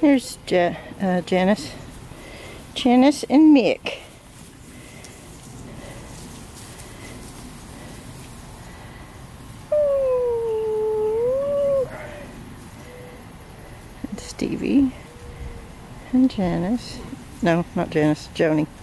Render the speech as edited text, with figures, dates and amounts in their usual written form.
Here's Janice. Janice and Mick. And Stevie. And Janice. No, not Janice. Joni.